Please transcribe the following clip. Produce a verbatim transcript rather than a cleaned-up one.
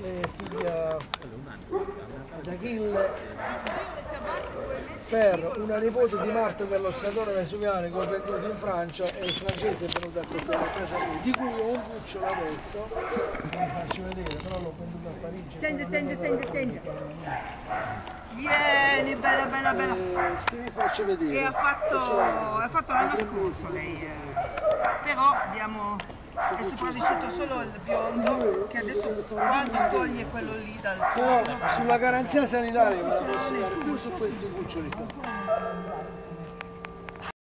è figlia di Achille per una nipote di Marco per lo statore vesuviano che ho venduto in Francia e il francese è venuto a comprare a casa mia, di cui ho un cucciolo adesso, che vi faccio vedere, però l'ho venduto a Parigi. Senti, senti, senti, senti. Vieni, bella, bella, bella. E vi faccio vedere. E ha fatto, ha fatto l'anno scorso lei, eh. Però abbiamo, è sopravvissuto solo il biondo, che adesso quando toglie quello lì dal Però sulla garanzia sanitaria me la posso dare più su questi cuccioli qua.